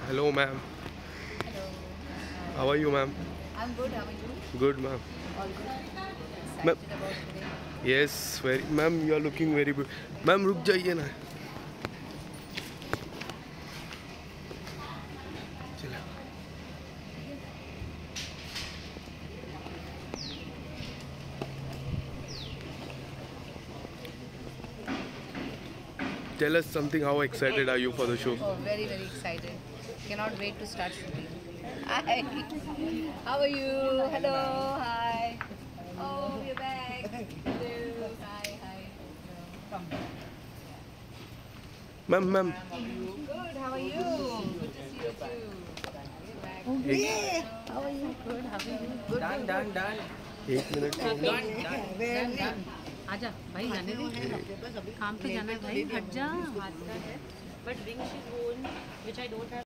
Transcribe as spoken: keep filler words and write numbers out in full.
Hello, ma'am. Hello. How are you, ma'am? I'm good. How are you? Good, ma'am. All good. Ma'am, Excited about today. yes, very, ma'am. You are looking very good. Ma'am, रुक जाइए ना. चला. Tell us something. How excited are you for the show? Oh, very very excited. Cannot wait to start shooting. Hi. How are you? Hello. Hi. Oh, we're back. Hello. Hi. Hi. Come. Ma'am, ma'am. Good. How are you? Good to see you too. We're back. एक, How are you? Good. How are you? Good. Done, done, done. एक मिनट. Done, done. आजा भाई जाने दे काम पे जाना है भाई हट जा हाथ का है but wing she bone which I don't have